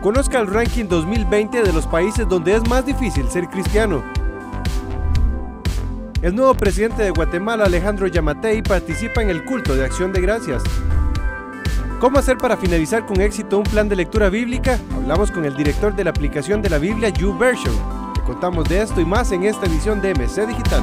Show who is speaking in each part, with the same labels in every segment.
Speaker 1: Conozca el ranking 2020 de los países donde es más difícil ser cristiano. El nuevo presidente de Guatemala, Alejandro Yamatei, participa en el culto de Acción de Gracias. ¿Cómo hacer para finalizar con éxito un plan de lectura bíblica? Hablamos con el director de la aplicación de la Biblia YouVersion. Te contamos de esto y más en esta edición de MC Digital.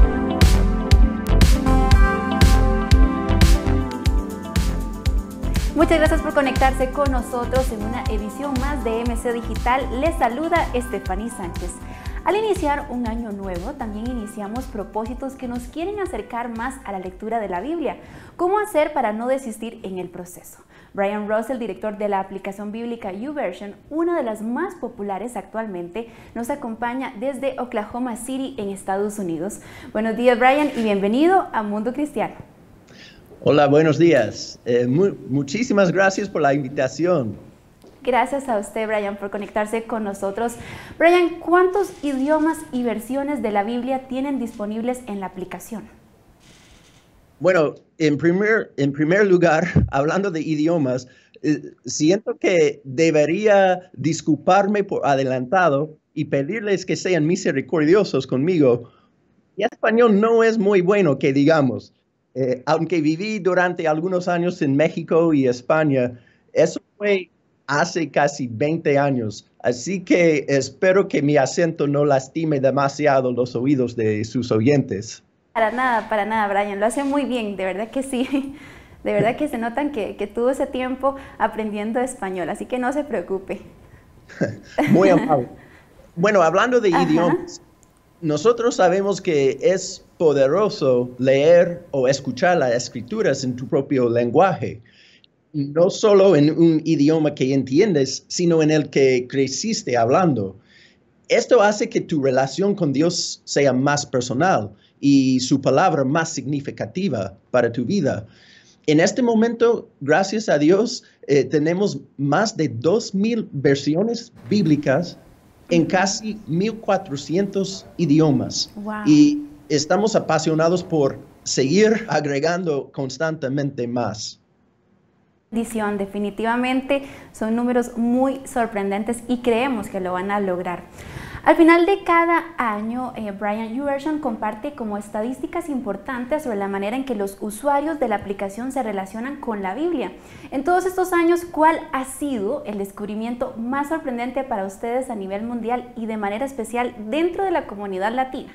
Speaker 2: Muchas gracias por conectarse con nosotros en una edición más de MC Digital. Les saluda Estefanía Sánchez. Al iniciar un año nuevo, también iniciamos propósitos que nos quieren acercar más a la lectura de la Biblia. ¿Cómo hacer para no desistir en el proceso? Brian Russell, director de la aplicación bíblica YouVersion, una de las más populares actualmente, nos acompaña desde Oklahoma City, en Estados Unidos. Buenos días, Brian, y bienvenido a Mundo Cristiano.
Speaker 3: Hola, buenos días. Muchísimas gracias por la invitación.
Speaker 2: Gracias a usted, Brian, por conectarse con nosotros. Brian, ¿cuántos idiomas y versiones de la Biblia tienen disponibles en la aplicación?
Speaker 3: Bueno, en primer lugar, hablando de idiomas, siento que debería disculparme por adelantado y pedirles que sean misericordiosos conmigo. Mi español no es muy bueno, que digamos. Aunque viví durante algunos años en México y España, eso fue hace casi 20 años. Así que espero que mi acento no lastime demasiado los oídos de sus oyentes.
Speaker 2: Para nada, Brian. Lo hace muy bien, de verdad que sí. De verdad que se notan que tuvo ese tiempo aprendiendo español, así que no se preocupe.
Speaker 3: Muy amable. Bueno, hablando de idiomas, nosotros sabemos que es poderoso leer o escuchar las escrituras en tu propio lenguaje, no solo en un idioma que entiendes, sino en el que creciste hablando. Esto hace que tu relación con Dios sea más personal y su palabra más significativa para tu vida. En este momento, gracias a Dios, tenemos más de 2,000 versiones bíblicas en casi 1,400 idiomas.
Speaker 2: Wow.
Speaker 3: Y estamos apasionados por seguir agregando constantemente más.
Speaker 2: Definitivamente son números muy sorprendentes y creemos que lo van a lograr. Al final de cada año, Brian, YouVersion comparte como estadísticas importantes sobre la manera en que los usuarios de la aplicación se relacionan con la Biblia. En todos estos años, ¿cuál ha sido el descubrimiento más sorprendente para ustedes a nivel mundial y de manera especial dentro de la comunidad latina?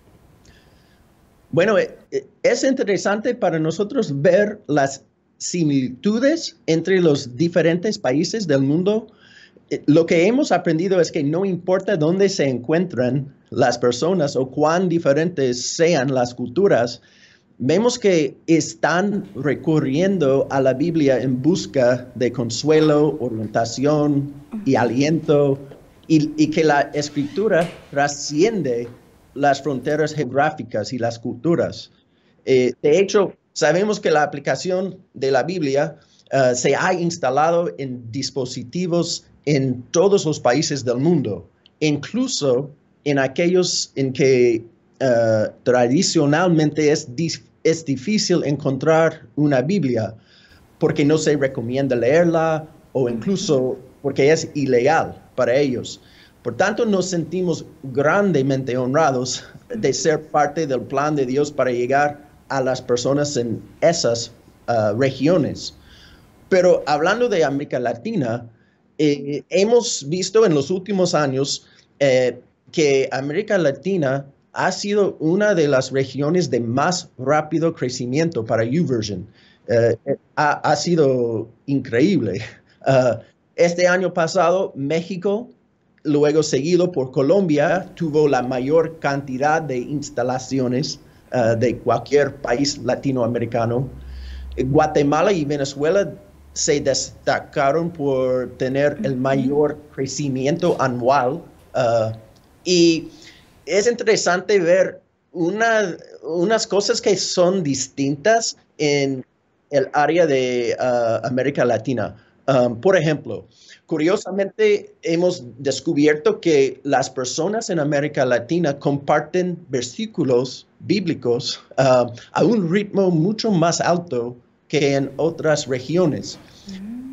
Speaker 3: Bueno, es interesante para nosotros ver las similitudes entre los diferentes países del mundo. Lo que hemos aprendido es que no importa dónde se encuentran las personas o cuán diferentes sean las culturas, vemos que están recurriendo a la Biblia en busca de consuelo, orientación y aliento, y que la Escritura trasciende las fronteras geográficas y las culturas. De hecho, sabemos que la aplicación de la Biblia se ha instalado en dispositivos en todos los países del mundo, incluso en aquellos en que tradicionalmente es difícil encontrar una Biblia porque no se recomienda leerla o incluso porque es ilegal para ellos. Por tanto, nos sentimos grandemente honrados de ser parte del plan de Dios para llegar a las personas en esas regiones. Pero hablando de América Latina, hemos visto en los últimos años que América Latina ha sido una de las regiones de más rápido crecimiento para YouVersion. Ha sido increíble. Este año pasado, México, luego seguido por Colombia, tuvo la mayor cantidad de instalaciones de cualquier país latinoamericano. Guatemala y Venezuela se destacaron por tener el mayor crecimiento anual. Y es interesante ver unas cosas que son distintas en el área de América Latina. Por ejemplo, curiosamente hemos descubierto que las personas en América Latina comparten versículos bíblicos a un ritmo mucho más alto que en otras regiones.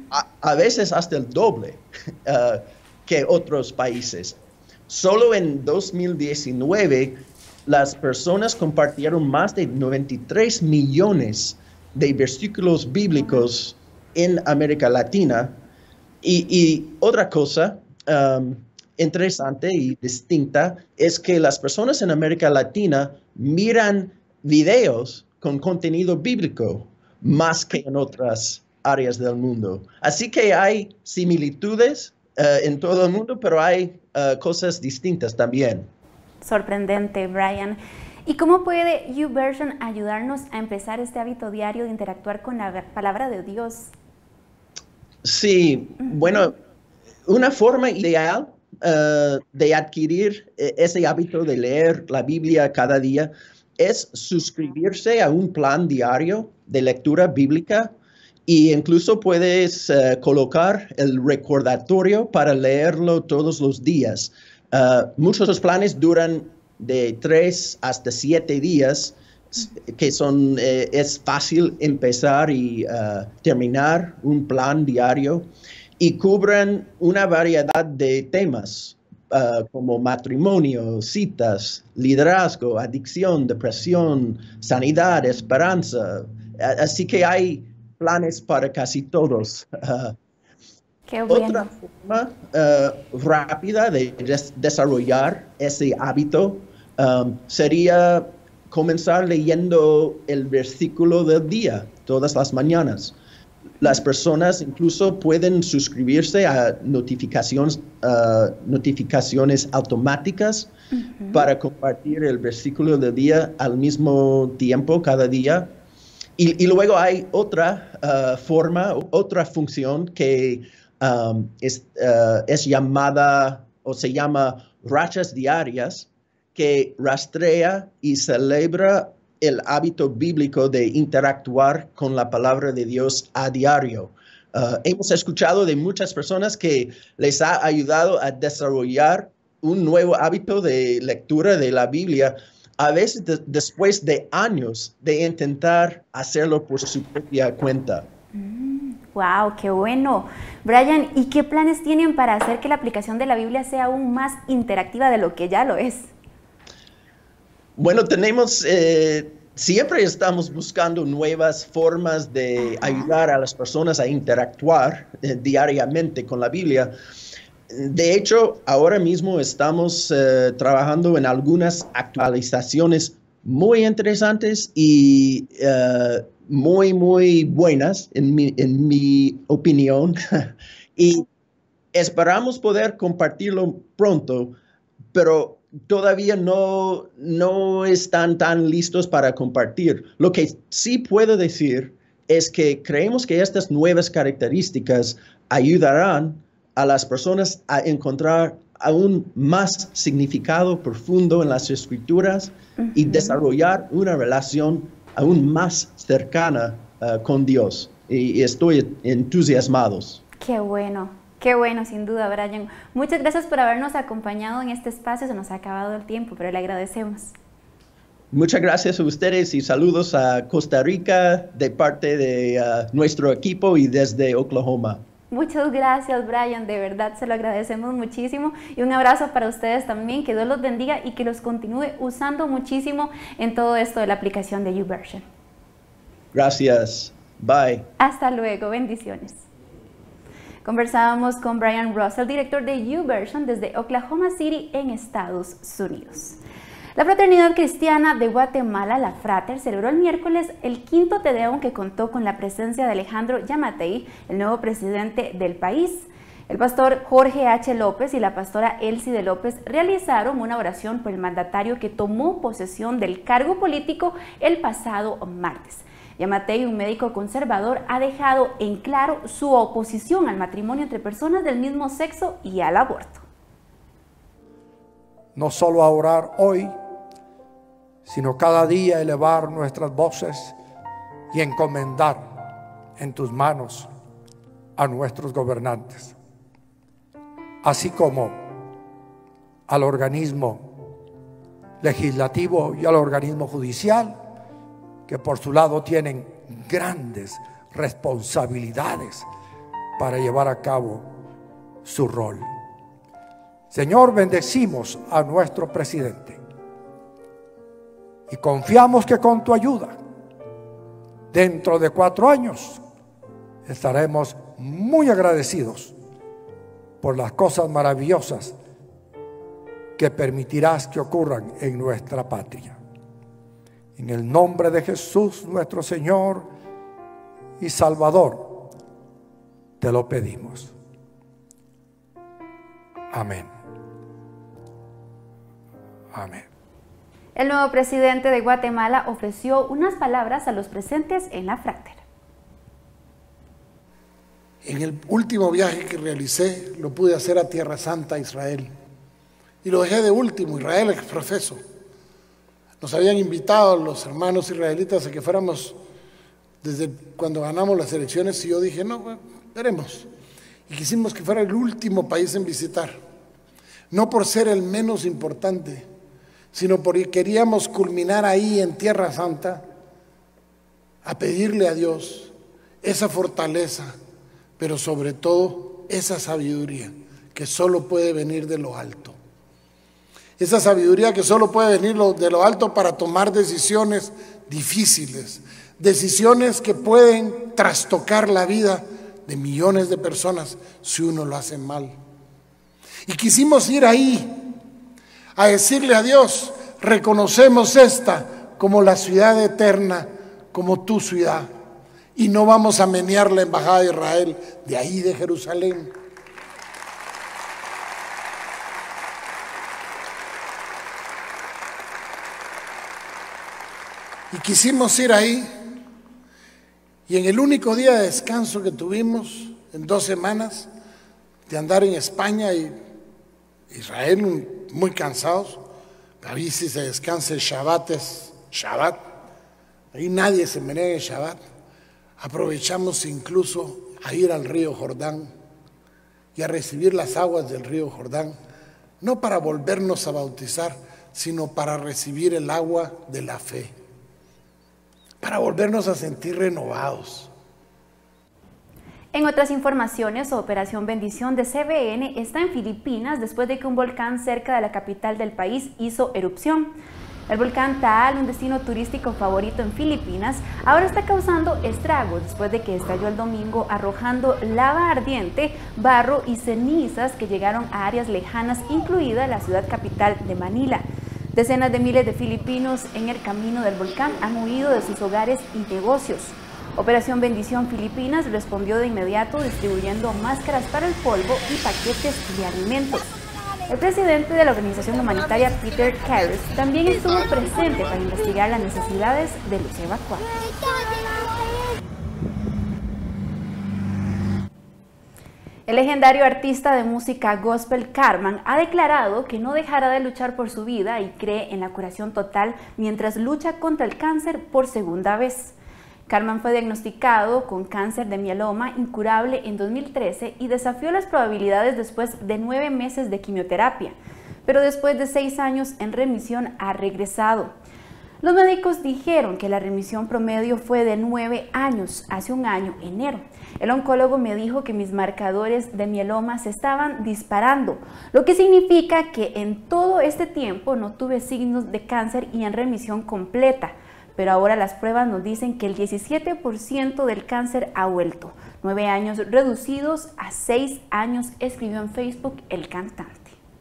Speaker 3: a veces hasta el doble que otros países. Solo en 2019, las personas compartieron más de 93 millones de versículos bíblicos en América Latina. Y otra cosa interesante y distinta es que las personas en América Latina miran videos con contenido bíblico más que en otras áreas del mundo. Así que hay similitudes en todo el mundo, pero hay cosas distintas también.
Speaker 2: Sorprendente, Brian. ¿Y cómo puede YouVersion ayudarnos a empezar este hábito diario de interactuar con la palabra de Dios?
Speaker 3: Sí, bueno, una forma ideal de adquirir ese hábito de leer la Biblia cada día es suscribirse a un plan diario de lectura bíblica e incluso puedes colocar el recordatorio para leerlo todos los días. Muchos de los planes duran de 3 hasta 7 días, que es fácil empezar y terminar un plan diario y cubren una variedad de temas como matrimonio, citas, liderazgo, adicción, depresión, sanidad, esperanza. Así que hay planes para casi todos.
Speaker 2: Qué bueno.
Speaker 3: Otra forma rápida de desarrollar ese hábito sería comenzar leyendo el versículo del día todas las mañanas. Las personas incluso pueden suscribirse a notificaciones automáticas para compartir el versículo del día al mismo tiempo cada día. Y luego hay otra otra función que es llamada o se llama rachas diarias, que rastrea y celebra el hábito bíblico de interactuar con la palabra de Dios a diario. Hemos escuchado de muchas personas que les ha ayudado a desarrollar un nuevo hábito de lectura de la Biblia, a veces después de años de intentar hacerlo por su propia cuenta.
Speaker 2: ¡Wow! ¡Qué bueno! Brian, ¿y qué planes tienen para hacer que la aplicación de la Biblia sea aún más interactiva de lo que ya lo es?
Speaker 3: Bueno, siempre estamos buscando nuevas formas de ayudar a las personas a interactuar diariamente con la Biblia. De hecho, ahora mismo estamos trabajando en algunas actualizaciones muy interesantes y muy, muy buenas, en mi opinión. Y esperamos poder compartirlo pronto, pero todavía no están tan listos para compartir. Lo que sí puedo decir es que creemos que estas nuevas características ayudarán a las personas a encontrar aún más significado profundo en las Escrituras y desarrollar una relación aún más cercana con Dios. Y estoy entusiasmado.
Speaker 2: ¡Qué bueno! Qué bueno, sin duda, Brian. Muchas gracias por habernos acompañado en este espacio. Se nos ha acabado el tiempo, pero le agradecemos.
Speaker 3: Muchas gracias a ustedes y saludos a Costa Rica de parte de nuestro equipo y desde Oklahoma.
Speaker 2: Muchas gracias, Brian. De verdad, se lo agradecemos muchísimo. Y un abrazo para ustedes también. Que Dios los bendiga y que los continúe usando muchísimo en todo esto de la aplicación de YouVersion.
Speaker 3: Gracias. Bye.
Speaker 2: Hasta luego. Bendiciones. Conversábamos con Brian Russell, director de YouVersion desde Oklahoma City en Estados Unidos. La Fraternidad Cristiana de Guatemala, la Frater, celebró el miércoles el quinto Te Deum que contó con la presencia de Alejandro Yamatei, el nuevo presidente del país. El pastor Jorge H. López y la pastora Elsie López realizaron una oración por el mandatario que tomó posesión del cargo político el pasado martes. Yamatei, un médico conservador, ha dejado en claro su oposición al matrimonio entre personas del mismo sexo y al aborto.
Speaker 4: No solo a orar hoy, sino cada día elevar nuestras voces y encomendar en tus manos a nuestros gobernantes, así como al organismo legislativo y al organismo judicial, que por su lado tienen grandes responsabilidades para llevar a cabo su rol. Señor, bendecimos a nuestro presidente y confiamos que con tu ayuda, dentro de 4 años, estaremos muy agradecidos por las cosas maravillosas que permitirás que ocurran en nuestra patria. En el nombre de Jesús, nuestro Señor y Salvador, te lo pedimos. Amén. Amén.
Speaker 2: El nuevo presidente de Guatemala ofreció unas palabras a los presentes en la fráktera.
Speaker 5: En el último viaje que realicé, lo pude hacer a Tierra Santa, Israel. Y lo dejé de último, Israel exprofeso. Nos habían invitado los hermanos israelitas a que fuéramos desde cuando ganamos las elecciones, y yo dije, no, bueno, veremos. Y quisimos que fuera el último país en visitar. No por ser el menos importante, sino porque queríamos culminar ahí en Tierra Santa a pedirle a Dios esa fortaleza, pero sobre todo esa sabiduría que solo puede venir de lo alto. Esa sabiduría que solo puede venir de lo alto para tomar decisiones difíciles, decisiones que pueden trastocar la vida de millones de personas si uno lo hace mal. Y quisimos ir ahí a decirle a Dios, reconocemos esta como la ciudad eterna, como tu ciudad, y no vamos a menear la embajada de Israel de ahí de Jerusalén. Y quisimos ir ahí, y en el único día de descanso que tuvimos, en 2 semanas de andar en España y Israel, muy cansados, ahí si se descansa el Shabbat es Shabbat, ahí nadie se menea en el Shabbat. Aprovechamos incluso a ir al río Jordán y a recibir las aguas del río Jordán, no para volvernos a bautizar, sino para recibir el agua de la fe, para volvernos a sentir renovados.
Speaker 2: En otras informaciones, Operación Bendición de CBN está en Filipinas después de que un volcán cerca de la capital del país hizo erupción. El volcán Taal, un destino turístico favorito en Filipinas, ahora está causando estragos después de que estalló el domingo arrojando lava ardiente, barro y cenizas que llegaron a áreas lejanas, incluida la ciudad capital de Manila. Decenas de miles de filipinos en el camino del volcán han huido de sus hogares y negocios. Operación Bendición Filipinas respondió de inmediato distribuyendo máscaras para el polvo y paquetes de alimentos. El presidente de la organización humanitaria, Peter Karras, también estuvo presente para investigar las necesidades de los evacuados. El legendario artista de música gospel Carman ha declarado que no dejará de luchar por su vida y cree en la curación total mientras lucha contra el cáncer por segunda vez. Carman fue diagnosticado con cáncer de mieloma incurable en 2013 y desafió las probabilidades después de 9 meses de quimioterapia, pero después de 6 años en remisión ha regresado. Los médicos dijeron que la remisión promedio fue de 9 años, hace un año, enero. El oncólogo me dijo que mis marcadores de mieloma se estaban disparando, lo que significa que en todo este tiempo no tuve signos de cáncer y en remisión completa. Pero ahora las pruebas nos dicen que el 17% del cáncer ha vuelto. 9 años reducidos a 6 años, escribió en Facebook el cantante.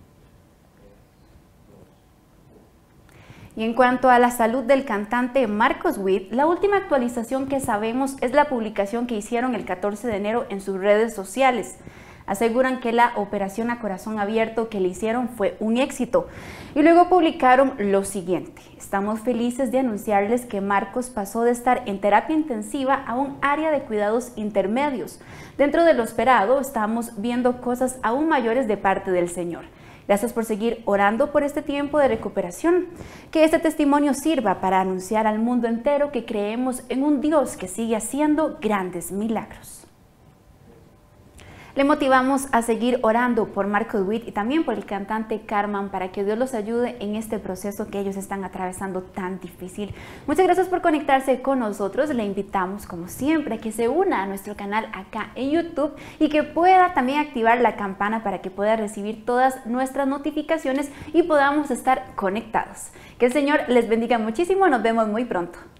Speaker 2: Y en cuanto a la salud del cantante Marcos Witt, la última actualización que sabemos es la publicación que hicieron el 14 de enero en sus redes sociales. Aseguran que la operación a corazón abierto que le hicieron fue un éxito. Y luego publicaron lo siguiente: estamos felices de anunciarles que Marcos pasó de estar en terapia intensiva a un área de cuidados intermedios. Dentro de lo esperado, estamos viendo cosas aún mayores de parte del Señor. Gracias por seguir orando por este tiempo de recuperación. Que este testimonio sirva para anunciar al mundo entero que creemos en un Dios que sigue haciendo grandes milagros. Le motivamos a seguir orando por Marcos Witt y también por el cantante Carman para que Dios los ayude en este proceso que ellos están atravesando tan difícil. Muchas gracias por conectarse con nosotros. Le invitamos, como siempre, a que se una a nuestro canal acá en YouTube y que pueda también activar la campana para que pueda recibir todas nuestras notificaciones y podamos estar conectados. Que el Señor les bendiga muchísimo. Nos vemos muy pronto.